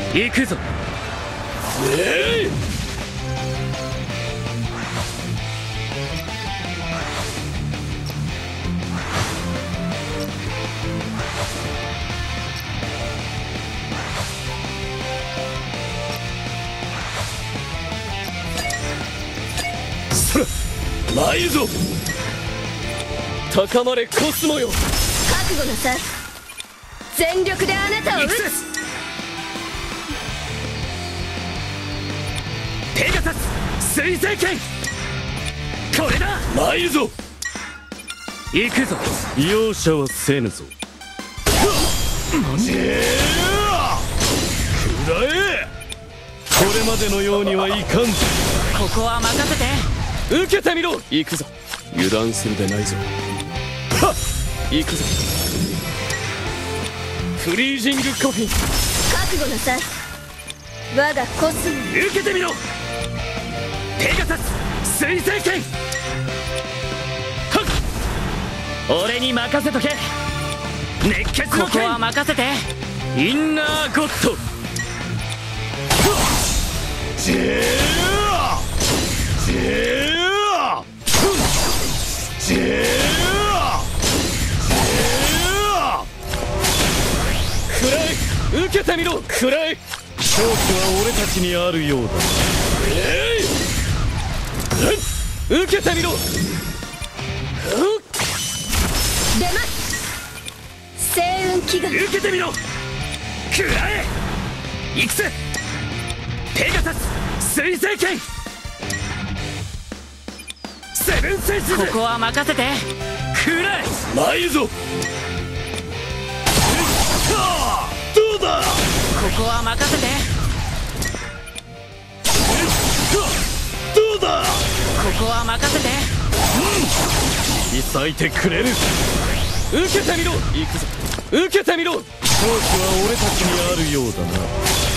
行くぞ。そら参るぞ。高まれコスモよ。 覚悟なさい。全力であなたを撃つ。 ペガサス水星剣、これだ。参るぞ。行くぞ。容赦はせぬぞ。くらえ。これまでのようにはいかんぞ。 ここは任せて。 受けてみろ。行くぞ。油断するでないぞ。はっ、行くぞ。フリージングコフィン。 覚悟なさい。我がコスモ。 受けてみろ。ペガサス水星剣。俺に任せとけ。熱血の剣。 ここは任せて。 インナーゴッド。くらえ。受けてみろ。くらえ。勝機は俺たちにあるようだ。受けてみろ。 出ます。星雲祈願。 受けてみろ。くらえ。行くぜ。ペガサス水星剣。セブンセンス。 ここは任せて。 くらえ。参るぞ。どうだ。 ここは任せて。 どうだ。 ここは任せて。 裂いてくれる。受けてみろ。行くぞ。受けてみろ。勝機は俺たちにあるようだな。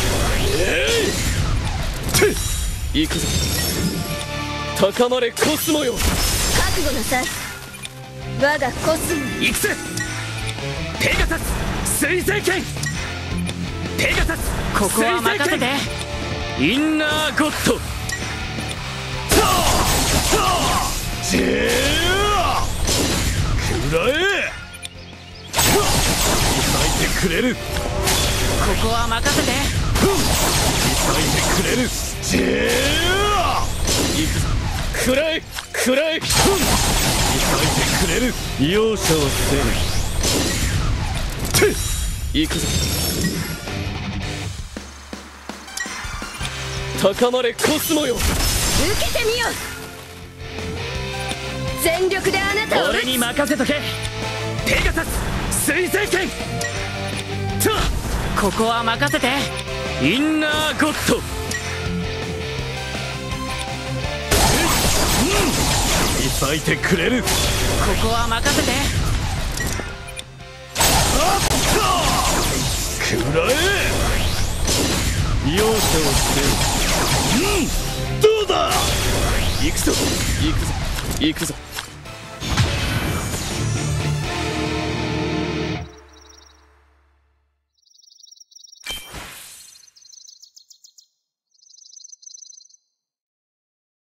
行くぞ。高まれコスモよ。 覚悟なさい。我がコスモ。 行くぜ。ペガサス水星剣。ペガサスここは任せて。 インナーゴッド。くらえ。裂いてくれる。 ここは任せて。 裂いてくれる。行くぞ。くらえ。くらえ。裂いてくれる。容赦はせぬ。行くぞ。高まれコスモよ。 受けてみよ。全力であなたを撃つ。 俺に任せとけ。ペガサス水星剣。 ここは任せて。 インナーゴッド。裂いてくれる。 ここは任せて。 くらえ。容赦をせぬ。どうだ。行くぞ。行くぞ。行くぞ。